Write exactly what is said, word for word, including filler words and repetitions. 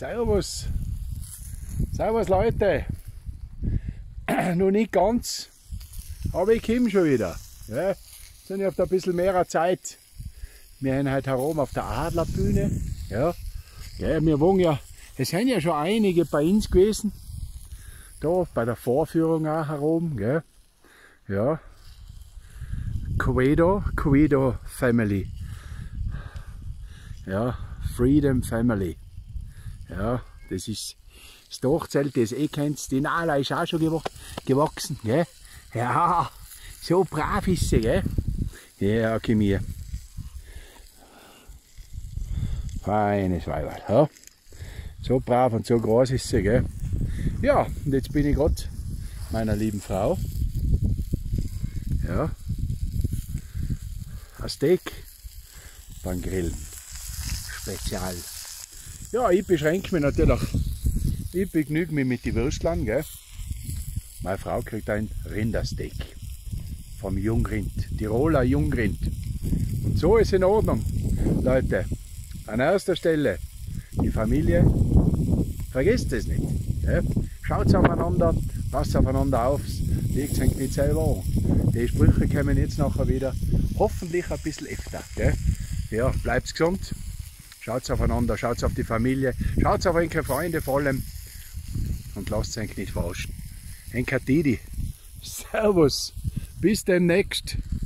Servus. Servus Leute. Noch nicht ganz, aber ich komme schon wieder. Ja, jetzt habe ich ein bisschen mehr Zeit. Wir sind heute herum auf der Adlerbühne. Ja, ja, wir wohnen ja, es sind ja schon einige bei uns gewesen. Da bei der Vorführung auch herum. Gell? Ja. Quedo, Quedo Family. Ja, Freedom Family. Ja, das ist das Dachzelt, das eh kennt. Die Nala ist auch schon gewachsen. Gell? Ja, so brav ist sie. Gell? Ja, komm hier. Feines Weiberl. Ja? So brav und so groß ist sie. Gell? Ja, und jetzt bin ich gerade meiner lieben Frau. Ja. Ein Steak beim Grillen. Spezial. Ja, ich beschränke mich natürlich. Ich begnüge mich mit den Würstlern. Gell? Meine Frau kriegt ein Rindersteak. Vom Jungrind. Tiroler Jungrind. Und so ist in Ordnung. Leute, an erster Stelle die Familie. Vergesst es nicht. Gell? Schaut aufeinander, passt aufeinander auf, legt euch nicht selber an. Die Sprüche kommen jetzt nachher wieder, hoffentlich ein bisschen öfter. Gell? Ja, bleibt gesund, schaut aufeinander, schaut auf die Familie, schaut auf eure Freunde vor allem und lasst euch nicht verarschen. Enka Didi, Servus, bis demnächst.